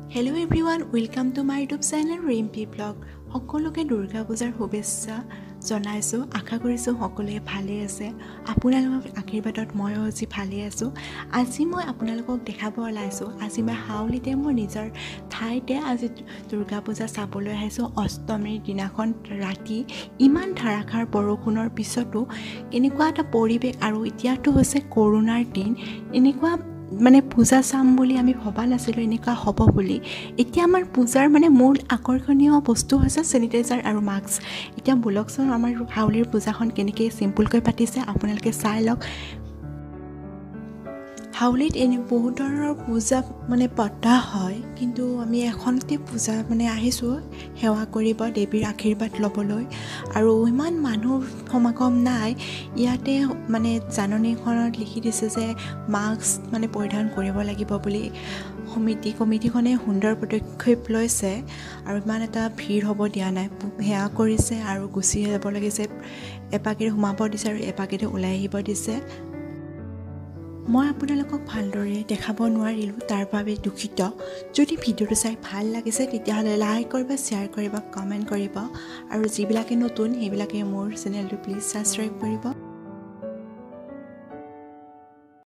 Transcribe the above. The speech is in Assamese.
Hello everyone, welcome to my YouTube channel Rimpi Vlog. সকলোকে দুৰ্গা পূজাৰ শুভেচ্ছা জনাইছো। আশা কৰিছো সকলোৱে ভালে আছে। আপোনালোকৰ আশীৰ্বাদত ময়ো আজি ভালে আছো। আজি মই আপোনালোকক দেখাব ওলাইছো। আজি মই হাউলিতে মোৰ নিজৰ ঠাইতে আজি দুৰ্গা পূজা চাবলৈ আহিছো। অষ্টমীৰ দিনাখন ৰাতি ইমান ধাৰাসাৰ বৰষুণৰ পিছতো এনেকুৱা এটা পৰিৱেশ আৰু এতিয়াটো হৈছে কৰোনাৰ দিন। এনেকুৱা মানে পূজা চাম বুলি আমি ভবা নাছিলোঁ এনেকুৱা হ'ব বুলি। এতিয়া আমাৰ পূজাৰ মানে মূল আকৰ্ষণীয় বস্তু হৈছে চেনিটাইজাৰ আৰু মাস্ক। এতিয়া বলকচোন আমাৰ হাউলিৰ পূজাখন কেনেকৈ চিম্পুলকৈ পাতিছে আপোনালোকে চাই লওক। হাউলিত এনে বহুত ধৰণৰ পূজা মানে পতা হয়, কিন্তু আমি এখনতে পূজা মানে আহিছোঁ সেৱা কৰিব, দেৱীৰ আশীৰ্বাদ ল'বলৈ। আৰু ইমান মানুহ সমাগম নাই ইয়াতে, মানে জাননীখনত লিখি দিছে যে মাস্ক মানে পৰিধান কৰিব লাগিব বুলি। কমিটিখনে সুন্দৰ পদক্ষেপ লৈছে আৰু ইমান এটা ভিৰ হ'ব দিয়া নাই। সেৱা কৰিছে আৰু গুচি যাব লাগিছে। এপাকেৰে সোমাব দিছে আৰু এপাকেৰে ওলাই আহিব দিছে। মই আপোনালোকক ভালদৰে দেখাব নোৱাৰিলোঁ, তাৰ বাবে দুখিত। যদি ভিডিঅ'টো চাই ভাল লাগিছে তেতিয়াহ'লে লাইক কৰিব, শ্বেয়াৰ কৰিব, কমেণ্ট কৰিব আৰু যিবিলাকে নতুন সেইবিলাকে মোৰ চেনেলটো প্লিজ ছাবস্ক্ৰাইব কৰিব।